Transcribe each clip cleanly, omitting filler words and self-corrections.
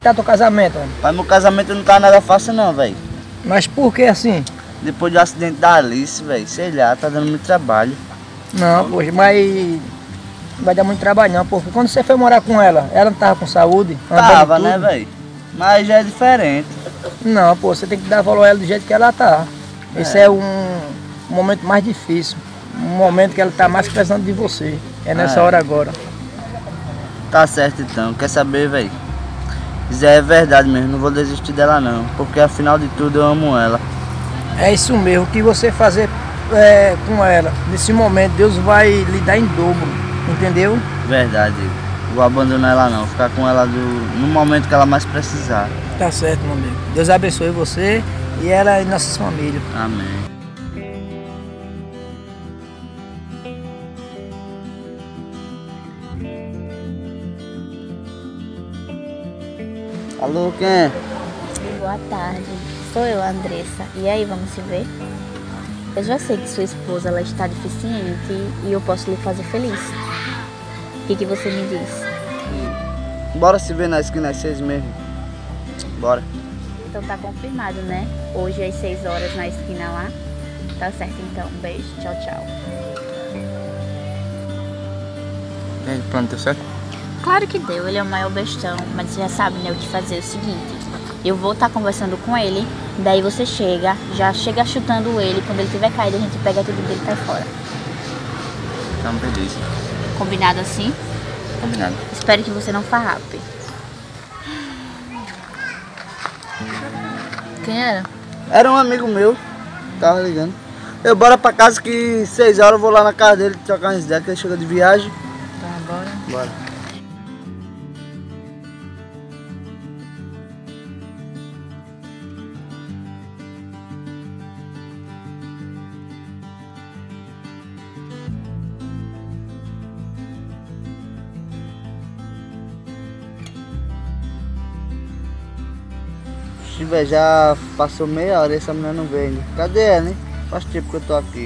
tá teu casamento, mano? Mas meu casamento não tá nada fácil não, velho. Mas por que assim? Depois do acidente da Alice, velho, sei lá, tá dando muito trabalho. Não, poxa, mas não vai dar muito trabalho não, porque quando você foi morar com ela não tava com saúde? Tava, né, velho? Mas já é diferente. Não, pô, você tem que dar valor a ela do jeito que ela tá. Esse é um momento mais difícil. Um momento que ela tá mais precisando de você. É nessa hora agora. Tá certo então, quer saber, velho? Isso é verdade mesmo, não vou desistir dela não. Porque afinal de tudo eu amo ela. É isso mesmo, o que você fazer com ela, nesse momento, Deus vai lhe dar em dobro, entendeu? Verdade, vou abandonar ela não, ficar com ela no momento que ela mais precisar. Tá certo, meu amigo. Deus abençoe você e ela e nossas famílias. Amém. Alô, quem é? Boa tarde, sou eu, Andressa. E aí, vamos se ver? Eu já sei que sua esposa ela está deficiente e eu posso lhe fazer feliz. O que você me diz? Bora se ver na esquina às 6 mesmo. Bora. Então tá confirmado, né? Hoje às 6 horas na esquina lá. Tá certo então, um beijo, tchau, tchau. E aí, o plano deu certo? Claro que deu, ele é o maior bestão, mas você já sabe, né, o que fazer. É o seguinte, eu vou estar conversando com ele, daí você já chega chutando ele, quando ele tiver caído a gente pega tudo dele e cai fora. Então, beleza. Combinado assim? Combinado. Espero que você não farrape. Quem era? Era um amigo meu, tava ligando. Eu bora pra casa que 6 horas eu vou lá na casa dele trocar umas ideias, que ele chegou de viagem. Tá, bora. Bora. Véio, já passou meia hora e essa mulher não veio ainda. Cadê ela, hein? Faz tempo que eu tô aqui.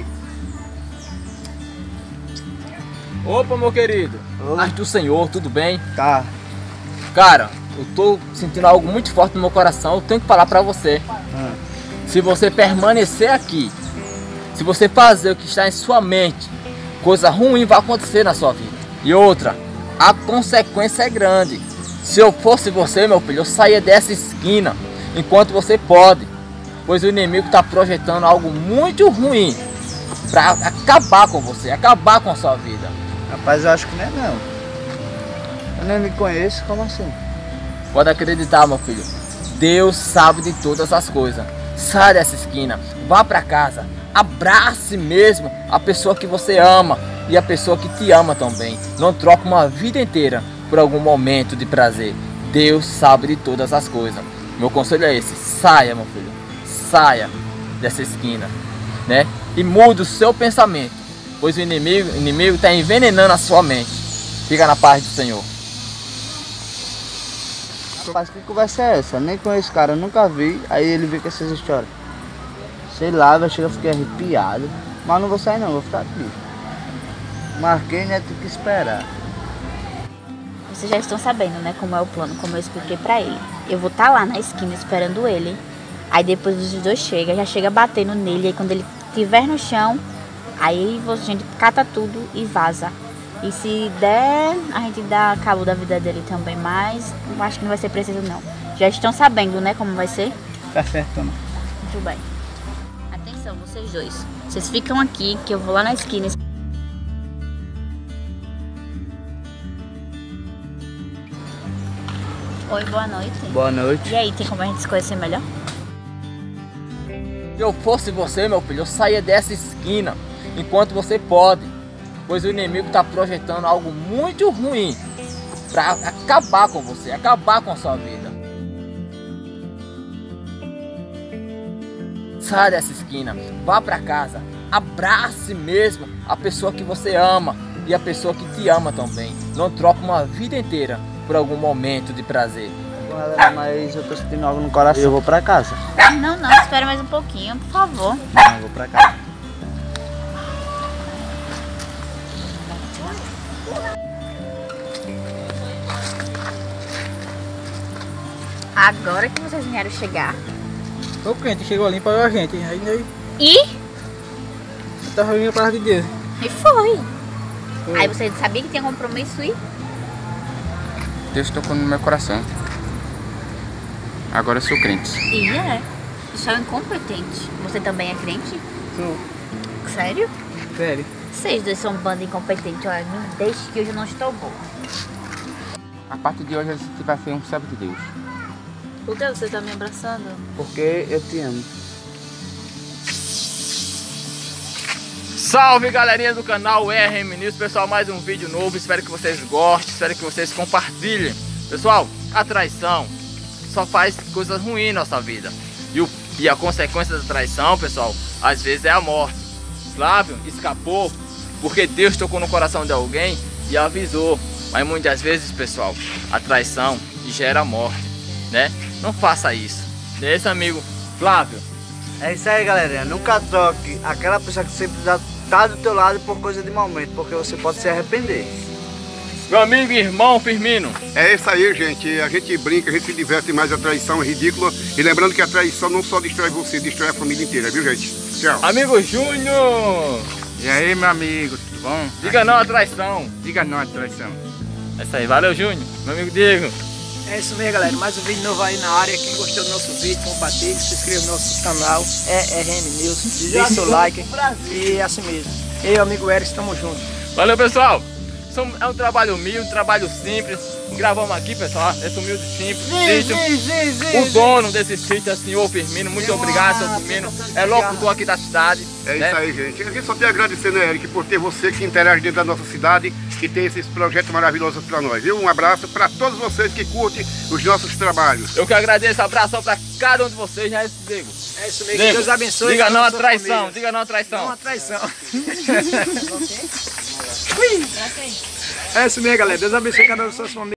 Opa, meu querido. Oi. Paz do Senhor, tudo bem? Tá. Cara, eu tô sentindo algo muito forte no meu coração. Eu tenho que falar pra você. Se você permanecer aqui, se você fazer o que está em sua mente, coisa ruim vai acontecer na sua vida. E outra, a consequência é grande. Se eu fosse você, meu filho, eu saía dessa esquina enquanto você pode, pois o inimigo está projetando algo muito ruim para acabar com você, acabar com a sua vida. Rapaz, eu acho que não é não. Eu nem me conheço, como assim? Pode acreditar, meu filho. Deus sabe de todas as coisas. Sai dessa esquina, vá para casa, abrace mesmo a pessoa que você ama e a pessoa que te ama também. Não troque uma vida inteira por algum momento de prazer. Deus sabe de todas as coisas. Meu conselho é esse: saia, meu filho, saia dessa esquina, né? E mude o seu pensamento, pois o inimigo está envenenando a sua mente. Fica na paz do Senhor. Rapaz, que conversa é essa? Nem conheço esse cara, eu nunca vi. Aí ele vê com essas histórias. Sei lá, vai chegar, eu fiquei arrepiado. Mas não vou sair não, vou ficar aqui. Marquei, né? Tem que esperar. Vocês já estão sabendo, né, como é o plano, como eu expliquei pra ele. Eu vou estar lá na esquina esperando ele. Aí depois os dois chegam, já chega batendo nele. Aí quando ele estiver no chão, aí a gente cata tudo e vaza. E se der, a gente dá cabo da vida dele também. Mas eu acho que não vai ser preciso não. Já estão sabendo, né, como vai ser? Tá certo, Ana. Muito bem. Atenção, vocês dois. Vocês ficam aqui, que eu vou lá na esquina. Oi, boa noite. Boa noite. E aí, tem como a gente se conhecer melhor? Se eu fosse você, meu filho, eu saía dessa esquina enquanto você pode, pois o inimigo está projetando algo muito ruim para acabar com você, acabar com a sua vida. Sai dessa esquina, vá para casa, abrace mesmo a pessoa que você ama e a pessoa que te ama também. Não troque uma vida inteira por algum momento de prazer. Mas eu tô sentindo algo no coração. Eu vou pra casa. Não, espera mais um pouquinho, por favor. Não, eu vou pra casa. Agora que vocês vieram chegar. O crente chegou ali e pagou a gente. Aí nós E tava vindo para de Deus. foi. Aí você sabia que tinha compromisso e... Deus tocou no meu coração. Agora eu sou crente. E é. Só incompetente. Você também é crente? Sou. Sério? Sério. Vocês dois são um bando incompetente. Olha, me deixe que hoje eu não estou boa. A partir de hoje a gente vai ser um servo de Deus. Por que você tá me abraçando? Porque eu te amo. Salve galerinha do canal RM News, pessoal, mais um vídeo novo, espero que vocês gostem, espero que vocês compartilhem. Pessoal, a traição só faz coisas ruins na nossa vida. E a consequência da traição, pessoal, às vezes é a morte. Flávio escapou porque Deus tocou no coração de alguém e avisou. Mas muitas vezes, pessoal, a traição gera morte, né? Não faça isso. Não é isso, amigo Flávio? É isso aí, galerinha. Nunca troque aquela pessoa que sempre tá do teu lado por coisa de momento, porque você pode se arrepender. Meu amigo e irmão Firmino. É isso aí, gente. A gente brinca, a gente se diverte, mas a traição é ridícula. E lembrando que a traição não só destrói você, destrói a família inteira, viu, gente? Tchau. Amigo Júnior. E aí, meu amigo, tudo bom? Diga não à traição. Diga não à traição. É isso aí, valeu Júnior. Meu amigo Diego. É isso mesmo, galera. Mais um vídeo novo aí na área. Quem gostou do nosso vídeo, compartilhe, se inscreva no nosso canal. É RM News. Deixe seu like. E assim mesmo. Eu e o amigo Eric, estamos juntos. Valeu, pessoal. É um trabalho humilde, um trabalho simples. Gravamos aqui, pessoal, esse humilde simples sítio. O dono desse sítio é o senhor Firmino. Muito obrigado, senhor Firmino. É locutor aqui da cidade. É né? isso aí, gente. A gente só tem a agradecer, né, Eric, por ter você que interage dentro da nossa cidade e tem esses projetos maravilhosos para nós, viu? Um abraço para todos vocês que curtem os nossos trabalhos. Eu que agradeço, abração para cada um de vocês, né, Diego? É isso mesmo. Que Deus abençoe. Diga não à sua traição, família. diga não à traição. Não à traição. É isso mesmo, galera. Deus abençoe cada um de suas famílias.